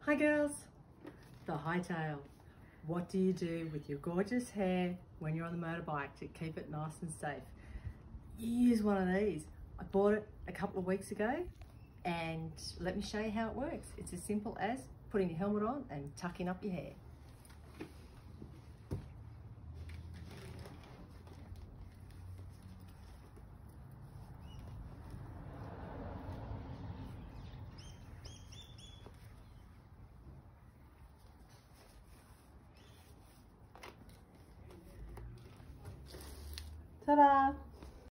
Hi girls, the Hightail. What do you do with your gorgeous hair when you're on the motorbike to keep it nice and safe? You use one of these. I bought it a couple of weeks ago and let me show you how it works. It's as simple as putting your helmet on and tucking up your hair. Ta-da!